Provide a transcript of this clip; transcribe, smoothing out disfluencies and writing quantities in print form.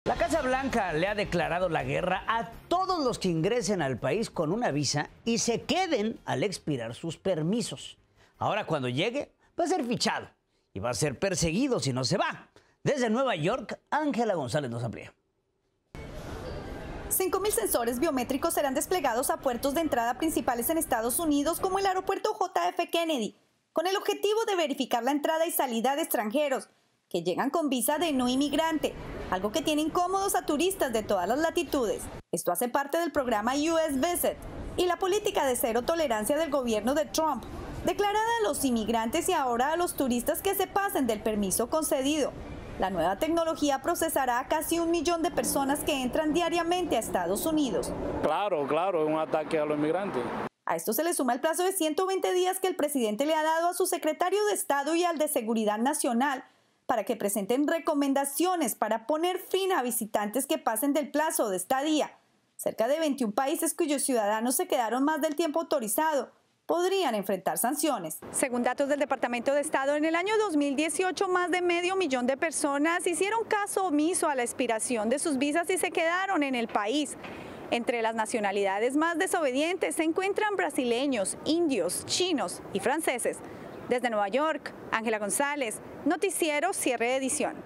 La Casa Blanca le ha declarado la guerra a todos los que ingresen al país con una visa y se queden al expirar sus permisos. Ahora, cuando llegue, va a ser fichado y va a ser perseguido si no se va. Desde Nueva York, Ángela González nos amplía. 5.000 sensores biométricos serán desplegados a puertos de entrada principales en Estados Unidos, como el aeropuerto JF Kennedy, con el objetivo de verificar la entrada y salida de extranjeros que llegan con visa de no inmigrante, algo que tiene incómodos a turistas de todas las latitudes. Esto hace parte del programa US Visit y la política de cero tolerancia del gobierno de Trump, declarada a los inmigrantes y ahora a los turistas que se pasen del permiso concedido. La nueva tecnología procesará a casi 1 millón de personas que entran diariamente a Estados Unidos. Claro, es un ataque a los inmigrantes. A esto se le suma el plazo de 120 días que el presidente le ha dado a su secretario de Estado y al de Seguridad Nacional para que presenten recomendaciones para poner fin a visitantes que pasen del plazo de estadía. Cerca de 21 países cuyos ciudadanos se quedaron más del tiempo autorizado podrían enfrentar sanciones. Según datos del Departamento de Estado, en el año 2018 más de 500.000 de personas hicieron caso omiso a la expiración de sus visas y se quedaron en el país. Entre las nacionalidades más desobedientes se encuentran brasileños, indios, chinos y franceses. Desde Nueva York, Ángela González, Noticiero Cierre de Edición.